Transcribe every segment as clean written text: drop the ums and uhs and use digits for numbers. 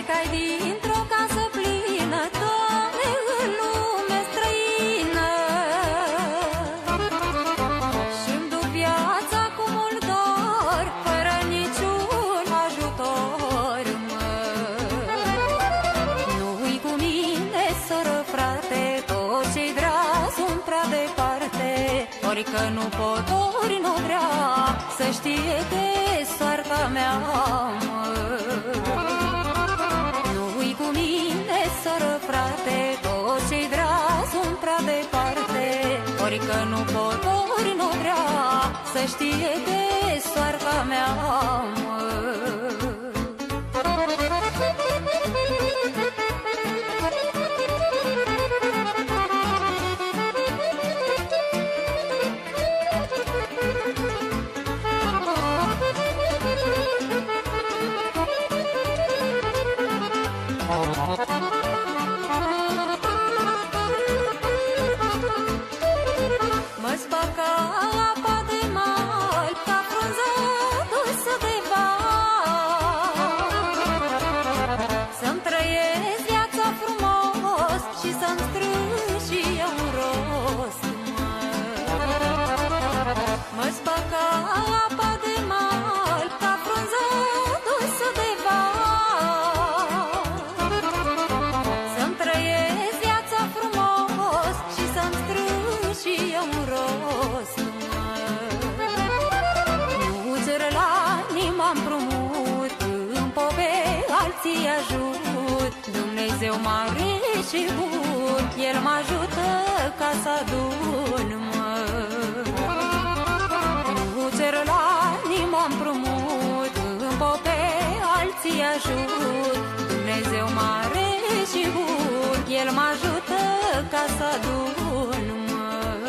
Plecai dintr-o casă plină, Doamne, în lume străină, și-mi duc viața cu mult dor, fără niciun ajutor, mă. Nu-i cu mine, soră, frate, toți cei dragi sunt prea departe, ori că nu pot, ori nu vrea să știe de soarta mea, mă. Nu-i cu mine, soră, frate, toți cei dragi sunt prea departe, ori că nu pot, ori nu vrea să știe de soarta mea, mă. Mă spăl ca apa de mal, ca frunză dusă de val, să-mi trăiesc viața frumos și să-mi strâng și eu un rost, mă. Mă spăl ca apa de mal, ca frunză dusă de val, să-mi trăiesc viața frumos și să-mi strâng și eu un rost, mă. Nu cer la inima împrumut, în pobe alții ajut, Dumnezeu mare și bun, El mă ajută ca să adun, mă. Nu cer la inima împrumut, în pobe alții ajut, Dumnezeu mare și bun, El mă ajută ca să adun, mă.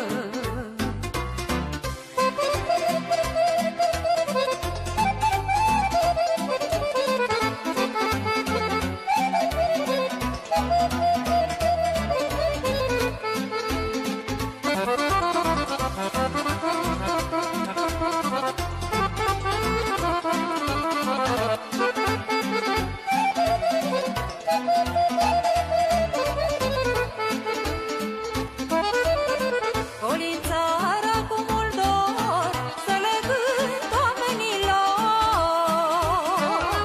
Coli-n țară cu mult dor, să le cânt oamenilor,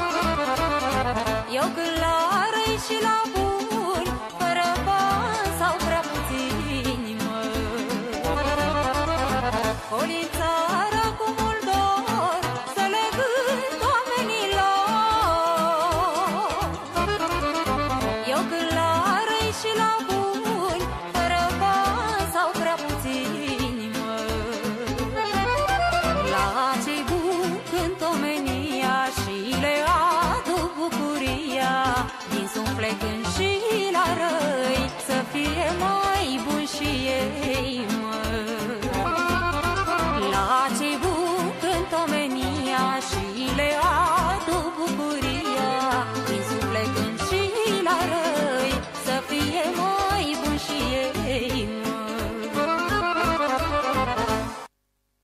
eu cânt la răi și la buni, fără bani sau prea puțini, mă. Coli-n țară cu mult dor, să le cânt oamenilor, eu cânt la răi și la buni, fără bani sau prea puțini, mă. La cei buni cânt omenia și le aduc bucuria, din suflet cânt și la răi, să fie mai buni și ei, mă. La cei buni cânt omenia și le